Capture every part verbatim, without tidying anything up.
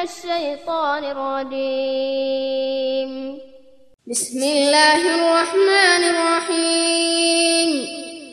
الشيطان الرجيم. بسم الله الرحمن الرحيم.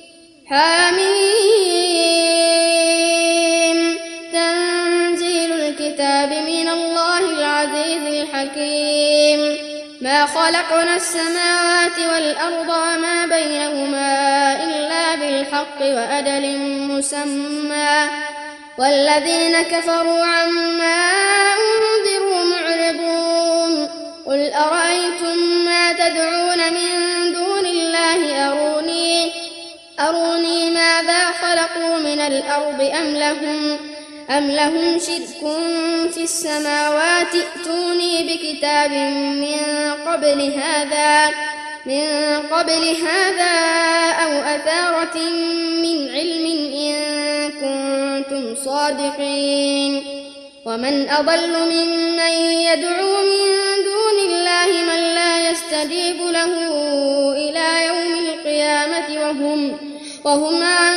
حميم. تنزيل الكتاب من الله العزيز الحكيم. ما خلقنا السماوات والأرض وما بينهما إلا بالحق وأجل مسمى والذين كفروا عما أنذروا معرضون. قل أرأيتم ما تدعون من دون الله أروني أروني ماذا خلقوا من الأرض أم لهم أم لهم شرك في السماوات ائتوني بكتاب من قبل هذا من قبل هذا أو أثارة من علم إن كنتم صادقين. ومن أضل ممن يدعو من دون الله من لا يستجيب له إلى يوم القيامة وهم وهم عن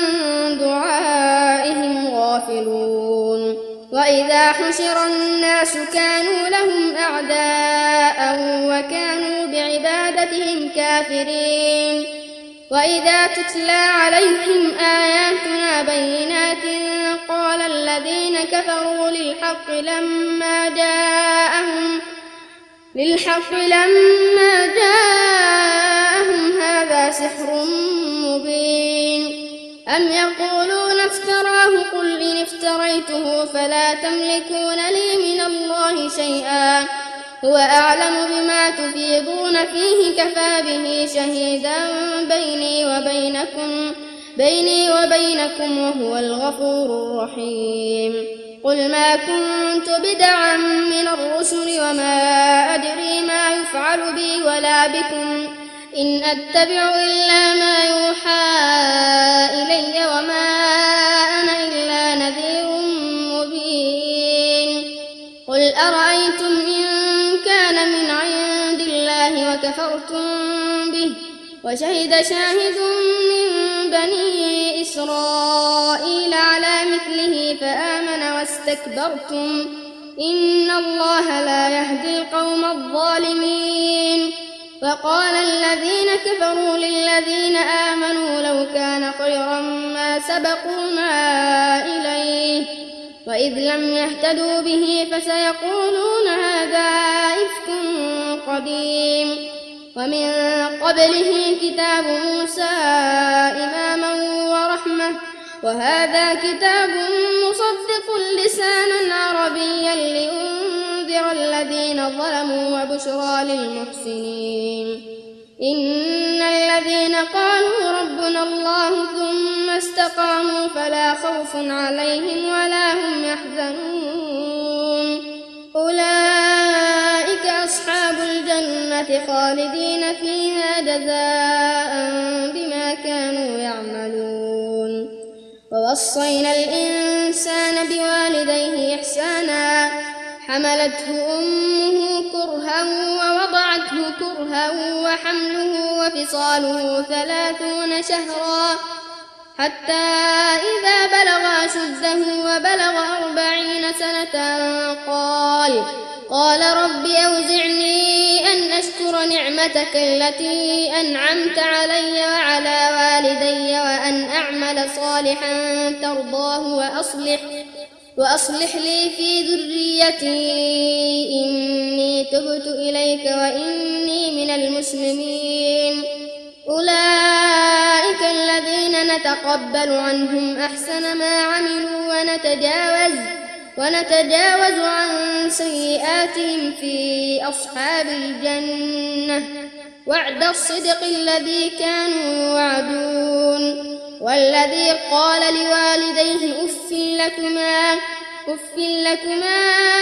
دعائهم غافلون. وإذا حشر الناس كانوا لهم أعداء وكانوا بعبادتهم كافرين. وإذا تتلى عليهم آياتنا بينات قال الذين كفروا للحق لما جاءهم للحق لما جاءهم هذا سحر مبين. أم يقولون افتراه قل إن افتريته فلا تملكون لي من الله شيئا هو أعلم بما تفيضون فيه كفى به شهيدا بيني وبينكم بيني وبينكم وهو الغفور الرحيم. قل ما كنت بدعا من الرسل وما أدري ما يفعل بي ولا بكم إن أتبع إلا ما يوحى إلي وما أنا إلا نذير مبين. قل أرأيتم إن كان من عند الله وكفرتم به وشهد شاهد من بني إسرائيل على مثله فآمن واستكبرتم إن الله لا يهدي القوم الظالمين. وقال الذين كفروا للذين آمنوا لو كان خيرا ما سبقونا إليه وإذ لم يهتدوا به فسيقولون هذا إفك قديم. ومن قبله كتاب موسى إماما ورحمة وهذا كتاب مصدق لسانا عربيا لينذر الذين ظلموا وبشرى للمحسنين. إن الذين قالوا ربنا الله ثم استقاموا فلا خوف عليهم ولا هم يحزنون. أولئك أصحاب الجنة خالدين فيها جزاء بما كانوا يعملون. ووصينا الإنسان بوالديه إحسانا حملته أمه كرها ووضعته كرها وحمله وفصاله ثلاثون شهرا حتى إذا بلغ أشده وبلغ أربعين سنة قال قال رب أوزعني أن أشكر نعمتك التي أنعمت علي وعلى والدي وأن أعمل صالحا ترضاه وأصلح وأصلح لي في ذريتي إني تبت إليك وإني من المسلمين. أولئك الذين نتقبل عنهم أحسن ما عملوا ونتجاوز ونتجاوز عن سيئاتهم في أصحاب الجنة وعد الصدق الذي كانوا يوعدون. والذي قال لوالديه أف لكما أف لكما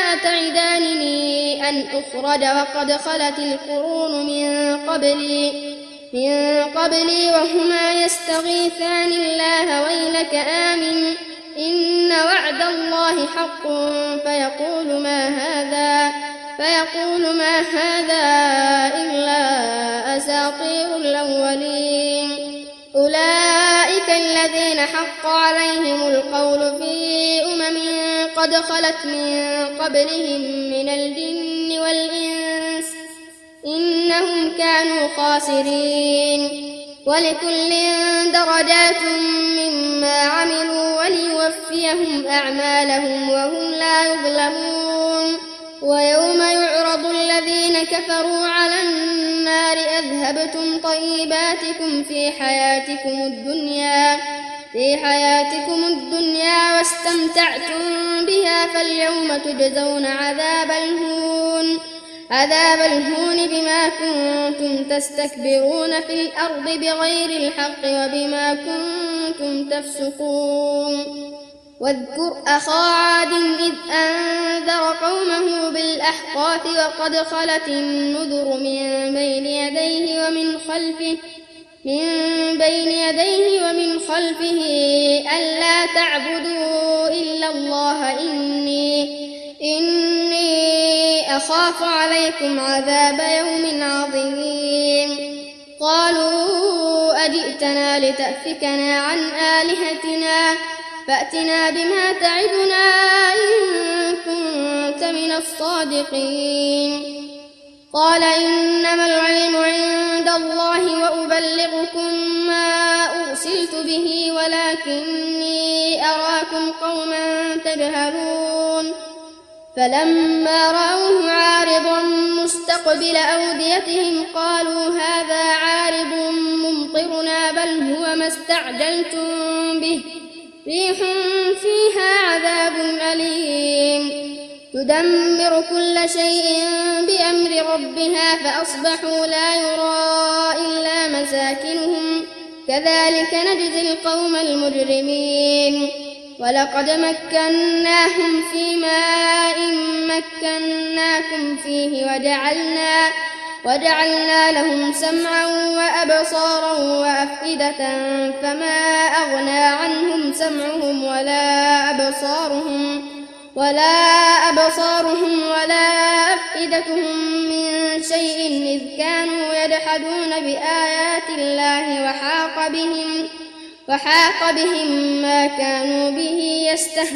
أتعدانني أن أخرج وقد خلت القرون من قبلي من قبلي وهما يستغيثان الله ويلك آمن إن وعد الله حق فيقول ما هذا فيقول ما هذا إلا أساطير الأولين. أولئك الذين حق عليهم القول في أمم قد خلت من قبلهم من الجن والإنس إنهم كانوا خاسرين ولكل درجات مما عملوا وليوفيهم أعمالهم وهم لا يظلمون ويوم يعرض الذين كفروا على النار أذهبتم طيباتكم في حياتكم الدنيا في حياتكم الدنيا واستمتعتم بها فاليوم تجزون عذاب الهون عذاب الهون بما كنتم تستكبرون في الأرض بغير الحق وبما كنتم تفسقون واذكر أخا عاد إذ أنذر قومه بالأحقاف وقد خلت النذر من بين يديه ومن خلفه من بين يديه ومن خلفه ألا تعبدوا إلا الله إني إني أخاف عليكم عذاب يوم عظيم قالوا أجئتنا لتأفكنا عن آلهتنا فأتنا بما تعدنا إن كنت من الصادقين قال إنما العلم عند الله وأبلغكم ما أرسلت به ولكني أراكم قوما تجهلون فلما رأوه عارضا مستقبل أوديتهم قالوا هذا عارض ممطرنا بل هو ما استعجلتم به ريح فيها عذاب أليم تدمر كل شيء بأمر ربها فأصبحوا لا يرى إلا مساكنهم كذلك نجزي القوم المجرمين ولقد مكناهم في ماء مكناكم فيه وجعلنا وجعلنا لهم سمعا وأبصارا وأفئدة فما أغنى عنهم سمعهم ولا أبصارهم ولا أبصارهم ولا أفئدتهم من شيء إذ كانوا يجحدون بآيات الله وحاق بهم وحاق بهم ما كانوا به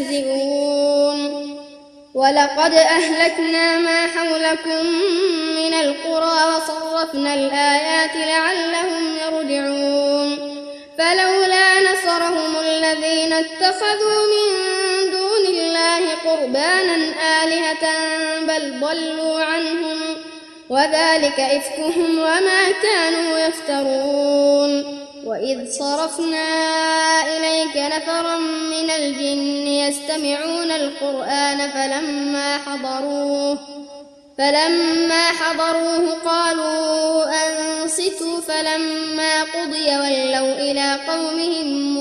يستهزئون ولقد أهلكنا ما حولكم من القرى وصرفنا الآيات لعلهم يرجعون فلولا نصرهم الذين اتخذوا من دون الله قربانا آلهة بل ضلوا عنهم وذلك إفكهم وما كانوا يفترون وإذ صرفنا إليك نفرا من الجن يستمعون القرآن فلما حضروه فلما حضروه قالوا أنصتوا فلما قضي ولوا إلى قومهم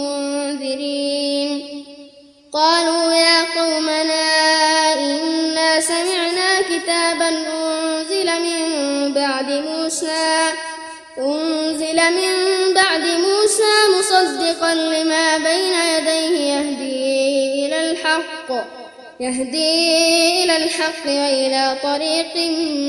منذرين قالوا يا قومنا إنا سمعنا كتابا أنزل من بعد موسى أنزل من بعد موسى مصدقا لما بين يديه يهدي إلى الحق يهدي إلى الحق وإلى طريق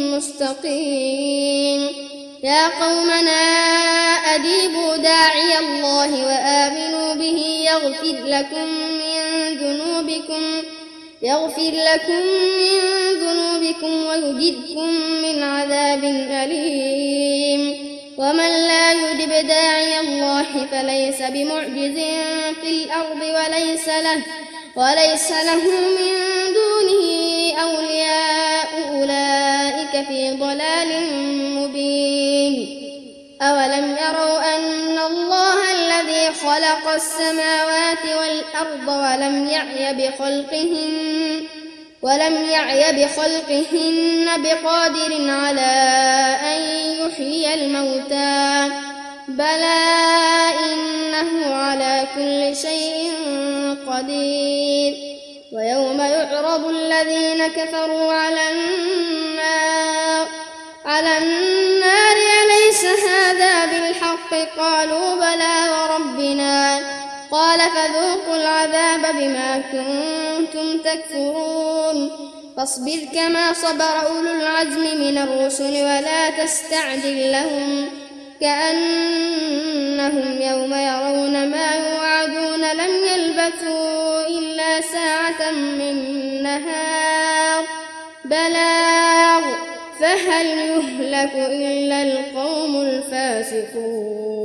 مستقيم يا قومنا أجيبوا داعي الله وآمنوا به يغفر لكم من ذنوبكم يغفر لكم من ذنوبكم ويجركم من عذاب أليم ومن لا يجب داعي الله فليس بمعجز في الأرض وليس له وليس له من دونه أولياء أولئك في ضلال مبين أولم يروا أن الله الذي خلق السماوات والأرض ولم يعي بخلقهن ولم يعي بخلقهن بقادر على أن يحيي الموتى بلى إنه على كل شيء قدير ويوم يعرض الذين كفروا على النار على النار أليس هذا بالحق قالوا بلى وربنا قال فذوقوا العذاب بما كنتم تكفرون فاصبر كما صبر أولو العزم من الرسل ولا تستعجل لهم كأنهم يوم يرون ما يوعدون لم يلبثوا إلا ساعة من النهار بلاغ فهل يهلك إلا القوم الفاسقون